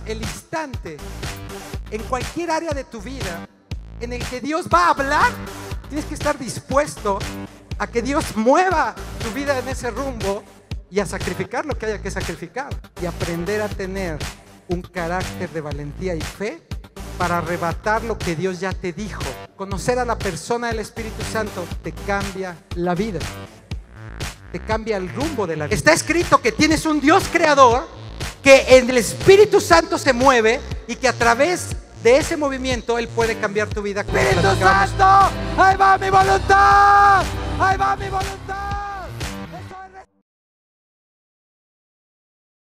el instante, en cualquier área de tu vida, en el que Dios va a hablar, tienes que estar dispuesto a que Dios mueva tu vida en ese rumbo y a sacrificar lo que haya que sacrificar y aprender a tener un carácter de valentía y fe para arrebatar lo que Dios ya te dijo. Conocer a la persona del Espíritu Santo te cambia la vida, te cambia el rumbo de la vida. Está escrito que tienes un Dios creador, que en el Espíritu Santo se mueve y que a través de ese movimiento Él puede cambiar tu vida. ¡Espíritu Santo! ¡Ahí va mi voluntad! ¡Ahí va mi voluntad!